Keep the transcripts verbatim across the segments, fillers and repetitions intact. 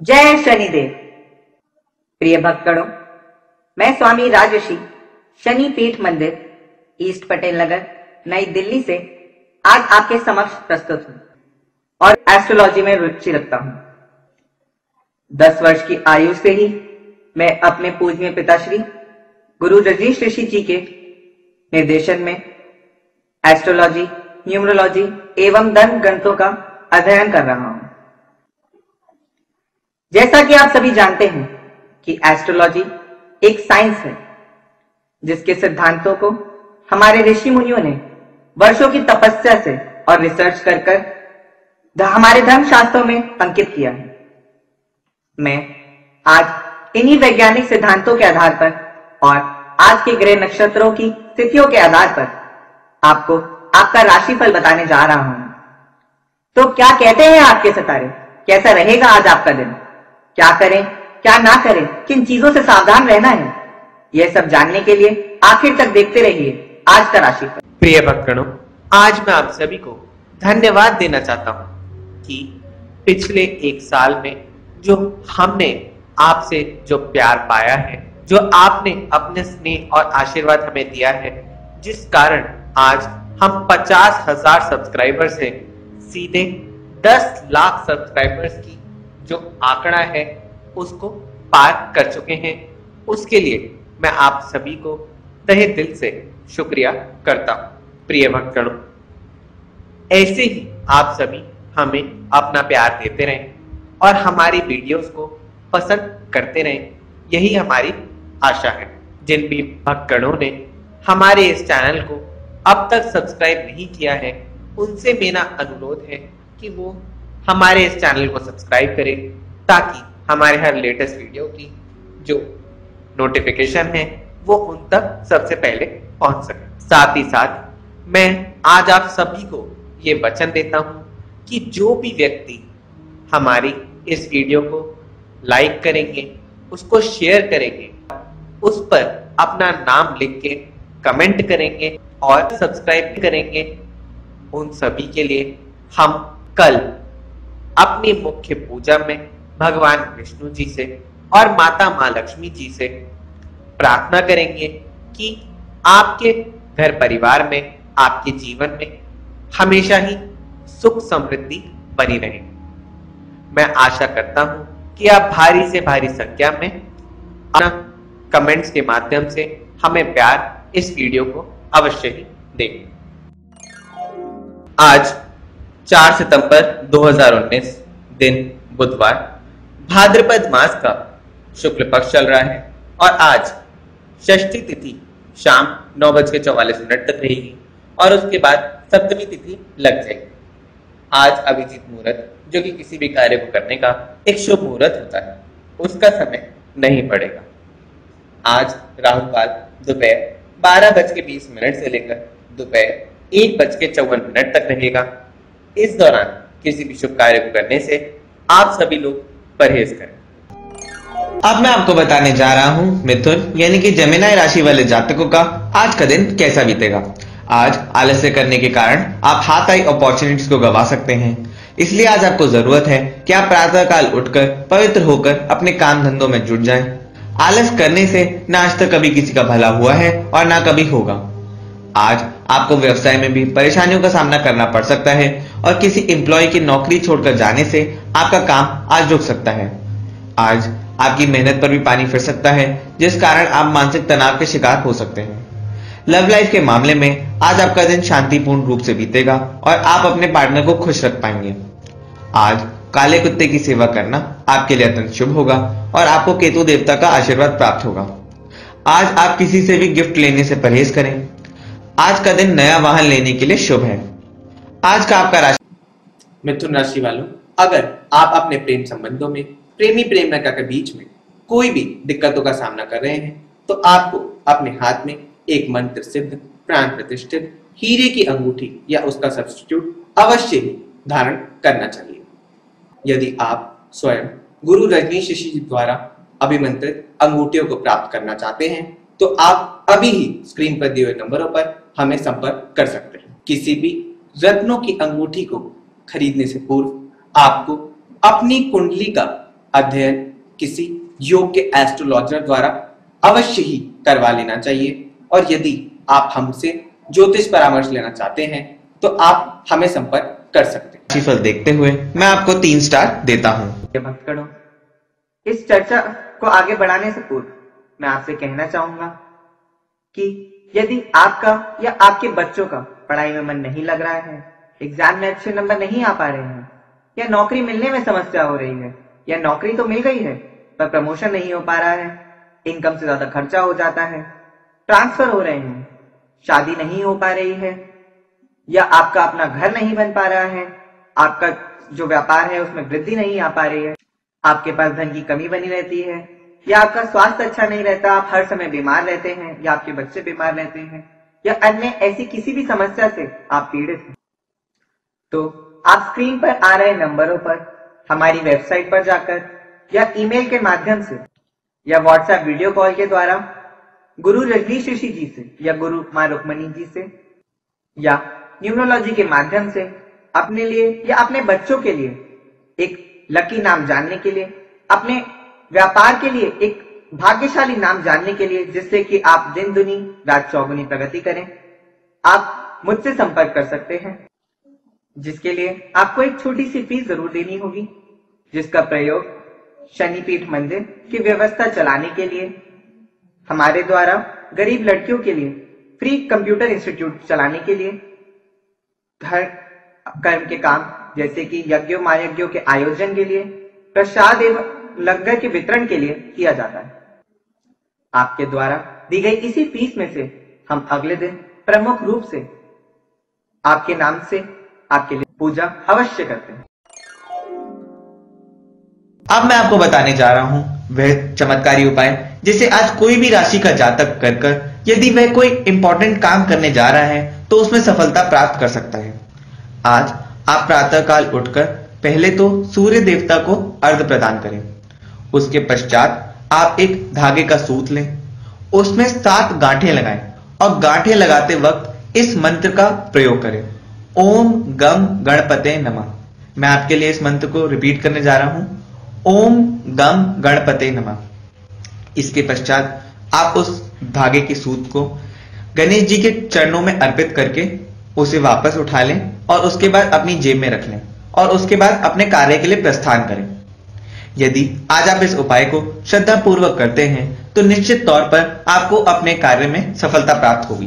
जय शनिदेव। प्रिय भक्तगणों, मैं स्वामी राजर्षि शनि पीठ मंदिर ईस्ट पटेल नगर नई दिल्ली से आज आपके समक्ष प्रस्तुत हूं और एस्ट्रोलॉजी में रुचि रखता हूं। दस वर्ष की आयु से ही मैं अपने पूजनीय पिताश्री गुरु रजनीश ऋषि जी के निर्देशन में एस्ट्रोलॉजी, न्यूमरोलॉजी एवं धर्म ग्रंथों का अध्ययन कर रहा हूं। जैसा कि आप सभी जानते हैं कि एस्ट्रोलॉजी एक साइंस है जिसके सिद्धांतों को हमारे ऋषि मुनियों ने वर्षों की तपस्या से और रिसर्च कर कर हमारे धर्म शास्त्रों में अंकित किया है। मैं आज इन्हीं वैज्ञानिक सिद्धांतों के आधार पर और आज के ग्रह नक्षत्रों की स्थितियों के आधार पर आपको आपका राशिफल बताने जा रहा हूं। तो क्या कहते हैं आपके सितारे, कैसा रहेगा आज आपका दिन, क्या करें क्या ना करें, किन चीजों से सावधान रहना है, यह सब जानने के लिए आखिर तक देखते रहिए आज का राशिफल। प्रिय भक्तगणों, आज मैं आप सभी को धन्यवाद देना चाहता हूं कि पिछले एक साल में जो हमने आपसे जो प्यार पाया है, जो आपने अपने स्नेह और आशीर्वाद हमें दिया है, जिस कारण आज हम पचास हजार सब्सक्राइबर से सीधे दस लाख सब्सक्राइबर्स की जो आंकड़ा है उसको पार कर चुके हैं, उसके लिए मैं आप सभी को तहे दिल से शुक्रिया करता हूं। प्रिय भक्तगणों, ऐसे ही आप सभी हमें अपना प्यार देते रहें और हमारी वीडियोस को पसंद करते रहें, यही हमारी आशा है। जिन भी भक्तगणों ने हमारे इस चैनल को अब तक सब्सक्राइब नहीं किया है, उनसे मेरा अनुरोध है कि वो हमारे इस चैनल को सब्सक्राइब करें ताकि हमारे हर लेटेस्ट वीडियो की जो नोटिफिकेशन है वो उन तक सबसे पहले पहुंच सके। साथ ही साथ मैं आज आप सभी को ये वचन देता हूं कि जो भी व्यक्ति हमारी इस वीडियो को लाइक करेंगे, उसको शेयर करेंगे, उस पर अपना नाम लिख के कमेंट करेंगे और सब्सक्राइब करेंगे, उन सभी के लिए हम कल अपनी मुख्य पूजा में भगवान विष्णु जी से और माता मां लक्ष्मी जी से प्रार्थना करेंगे कि आपके घर परिवार में, आपके जीवन में हमेशा ही सुख समृद्धि बनी रहे। मैं आशा करता हूं कि आप भारी से भारी संख्या में अपना कमेंट्स के माध्यम से हमें प्यार इस वीडियो को अवश्य ही देंगे। आज चार सितंबर दो हज़ार उन्नीस दिन बुधवार, भाद्रपद मास का शुक्ल पक्ष चल रहा है और आज षष्ठी तिथि शाम नौ बज के चौवालीस मिनट तक रहेगी और उसके बाद सप्तमी तिथि लग जाएगी। आज अभिजीत मुहूर्त, जो कि किसी भी कार्य को करने का एक शुभ मुहूर्त होता है, उसका समय नहीं पड़ेगा। आज राहु काल दोपहर बारह बज के बीस मिनट से लेकर दोपहर एक बज के चौवन मिनट तक रहेगा। इस दौरान किसी भी शुभ कार्य को करने से आप सभी लोग परहेज करें। अब मैं आपको बताने जा रहा हूं मिथुन यानी कि जेमिनी राशि वाले जातकों का आज का दिन कैसा बीतेगा। आज आलस्य करने के कारण आप हाथ आई अपॉर्चुनिटीज को गवा सकते हैं, इसलिए आज आपको जरूरत है कि आप प्रातः काल उठकर पवित्र होकर अपने काम धंधों में जुट जाएं। आलस करने से न आज तक कभी किसी का भला हुआ है और ना कभी होगा। आज आपको व्यवसाय में भी परेशानियों का सामना करना पड़ सकता है और किसी एम्प्लॉय की नौकरी छोड़कर जाने से आपका काम आज रुक सकता है। आज आपकी मेहनत पर भी पानी फिर सकता है, जिस कारण आप मानसिक तनाव के शिकार हो सकते हैं। लव लाइफ के मामले में आज आपका दिन शांतिपूर्ण रूप से बीतेगा और आप अपने पार्टनर को खुश रख पाएंगे। आज काले कुत्ते की सेवा करना आपके लिए अत्यंत शुभ होगा और आपको केतु देवता का आशीर्वाद प्राप्त होगा। आज आप किसी से भी गिफ्ट लेने से परहेज करें। आज का दिन नया वाहन लेने के लिए शुभ है। आज का आपका राशि मिथुन राशि वालों, अगर आप अपने प्रेम संबंधों में, प्रेमी प्रेमिका के बीच में कोई भी दिक्कतों का सामना कर रहे हैं, तो आपको अपने हाथ में एक मंत्र सिद्ध, प्राण प्रतिष्ठित हीरे की अंगूठी या उसका सब्स्टिट्यूट अवश्य ही धारण करना चाहिए। यदि आप स्वयं गुरु रजनीश ऋषि जी द्वारा अभिमंत्रित अंगूठियों को प्राप्त करना चाहते हैं, तो आप अभी ही स्क्रीन पर दिए हुए नंबरों पर हमें संपर्क कर सकते हैं। किसी भी रत्नों की अंगूठी को खरीदने से पूर्व आपको अपनी कुंडली का अध्ययन किसी योग्य एस्ट्रोलॉजर द्वारा अवश्य ही करवा लेना चाहिए और यदि आप हमसे ज्योतिष परामर्श लेना चाहते हैं तो आप हमें संपर्क कर सकते हैं। राशिफल देखते हुए मैं आपको तीन स्टार देता हूँ। भक्तगणों, इस चर्चा को आगे बढ़ाने से पूर्व मैं आपसे कहना चाहूंगा कि यदि आपका या आपके बच्चों का पढ़ाई में मन नहीं लग रहा है, एग्जाम में अच्छे नंबर नहीं आ पा रहे हैं, या नौकरी मिलने में समस्या हो रही है, या नौकरी तो मिल गई है पर प्रमोशन नहीं हो पा रहा है, इनकम से ज्यादा खर्चा हो जाता है, ट्रांसफर हो रहे हैं, शादी नहीं हो पा रही है, या आपका अपना घर नहीं बन पा रहा है, आपका जो व्यापार है उसमें वृद्धि नहीं आ पा रही है, आपके पास धन की कमी बनी रहती है, या आपका स्वास्थ्य अच्छा नहीं रहता, आप हर समय बीमार रहते हैं, या आपके बच्चे बीमार रहते हैं, या अन्य ऐसी किसी भी समस्या से आप पीड़ित हैं, तो आप स्क्रीन पर आ रहे नंबरों पर हमारी वेबसाइट पर जाकर या ईमेल के माध्यम से या व्हाट्सएप वीडियो कॉल के द्वारा गुरु रजनीश ऋषि जी से या गुरु मां रुक्मणी जी से या न्यूमरोलॉजी के माध्यम से अपने लिए या अपने बच्चों के लिए एक लकी नाम जानने के लिए, अपने व्यापार के लिए एक भाग्यशाली नाम जानने के लिए, जिससे कि आप दिन दुनी रात चौगुनी प्रगति करें, आप मुझसे संपर्क कर सकते हैं, जिसके लिए आपको एक छोटी सी फीस जरूर देनी होगी, जिसका प्रयोग शनिपीठ मंदिर की व्यवस्था चलाने के लिए, हमारे द्वारा गरीब लड़कियों के लिए फ्री कंप्यूटर इंस्टीट्यूट चलाने के लिए, धर्म कर्म के काम जैसे कि यज्ञों महायज्ञों के आयोजन के लिए, प्रसाद एवं लंगर के वितरण के लिए किया जाता है। आपके द्वारा दी गई इसी फीस में से हम अगले दिन प्रमुख रूप से आपके नाम से आपके लिए पूजा अवश्य करते हैं। अब मैं आपको बताने जा रहा हूं वह चमत्कारी उपाय जिसे आज कोई भी राशि का जातक कर कर यदि वह कोई इंपॉर्टेंट काम करने जा रहा है तो उसमें सफलता प्राप्त कर सकता है। आज आप प्रातःकाल उठकर पहले तो सूर्य देवता को अर्घ प्रदान करें। उसके पश्चात आप एक धागे का सूत लें, उसमें सात गांठें लगाएं और गांठें लगाते वक्त इस मंत्र का प्रयोग करें, ओम गम गणपते नमः। मैं आपके लिए इस मंत्र को रिपीट करने जा रहा हूं, ओम गम गणपते नमः। इसके पश्चात आप उस धागे के सूत को गणेश जी के चरणों में अर्पित करके उसे वापस उठा लें और उसके बाद अपनी जेब में रख लें और उसके बाद अपने कार्य के लिए प्रस्थान करें। यदि आज आप इस उपाय को श्रद्धा पूर्वक करते हैं तो निश्चित तौर पर आपको अपने कार्य में सफलता प्राप्त होगी।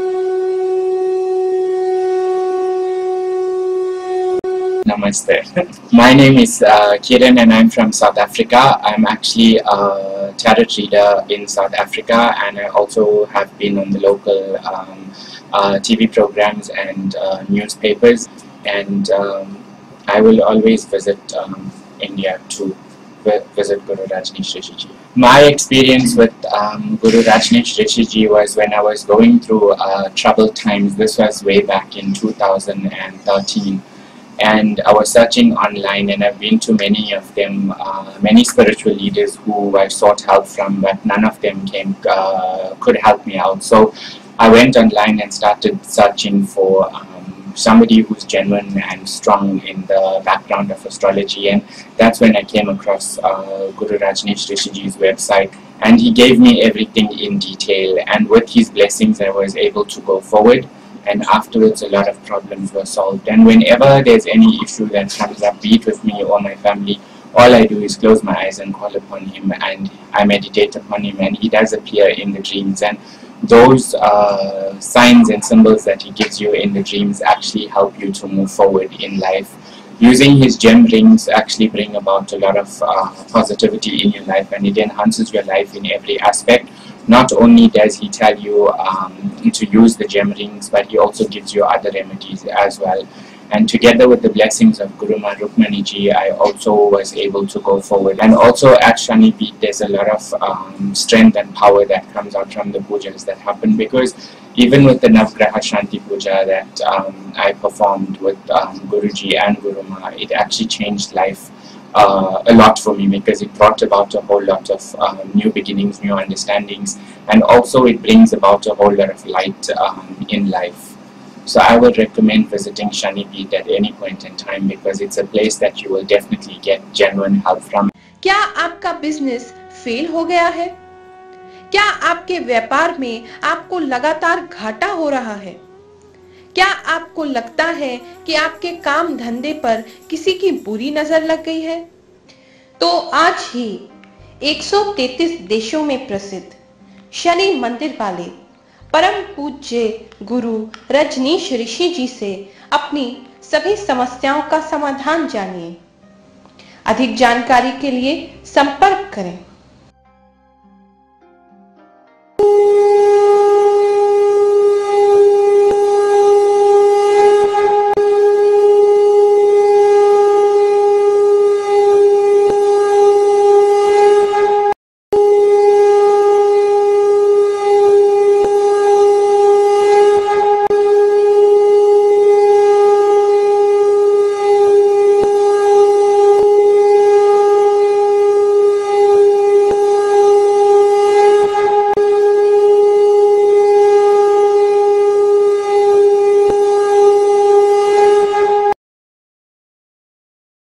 Namaste. My name is uh, Kiran and I'm from South Africa. I'm actually a tarot reader in South Africa, and I also have been on the local um, uh, T V programs and uh, newspapers, and um, I will always visit um, India to visit Guru Rajneesh Rishi Ji. My experience with um, Guru Rajneesh Rishi Ji was when I was going through uh, troubled times. This was way back in two thousand thirteen. And I was searching online, and I've been to many of them, uh, many spiritual leaders who I sought help from, but none of them came uh, could help me out. So I went online and started searching for um, somebody who's genuine and strong in the background of astrology, and that's when I came across uh, Guru Rajneesh Rishi Ji's website, and he gave me everything in detail, and with his blessings I was able to go forward. And afterwards a lot of problems were solved, and whenever there's any issue that comes up, be it with me or my family, all I do is close my eyes and call upon him, and I meditate upon him, and he does appear in the dreams, and those uh, signs and symbols that he gives you in the dreams actually help you to move forward in life. Using his gem rings actually bring about a lot of uh, positivity in your life, and it enhances your life in every aspect. Not only does he tell you um, to use the gem rings, but he also gives you other remedies as well. And together with the blessings of Guru Ma Rukmani Ji, I also was able to go forward. And also at Shani Peeth, there's a lot of um, strength and power that comes out from the pujas that happen, because even with the Navgraha Shanti Puja that um, I performed with um, Guruji and Guru Ma, it actually changed life Uh, a lot for me, because it brought about a whole lot of um, new beginnings, new understandings, and also it brings about a whole lot of light um, in life. So I would recommend visiting Shani Peeth at any point in time, because it's a place that you will definitely get genuine help from. क्या आपका business fail हो गया है? क्या आपके व्यापार में आपको लगातार घाटा हो रहा है? क्या आपको लगता है कि आपके काम धंधे पर किसी की बुरी नजर लग गई है? तो आज ही एक सौ तैंतीस देशों में प्रसिद्ध शनि मंदिर वाले परम पूज्य गुरु रजनीश ऋषि जी से अपनी सभी समस्याओं का समाधान जानिए। अधिक जानकारी के लिए संपर्क करें।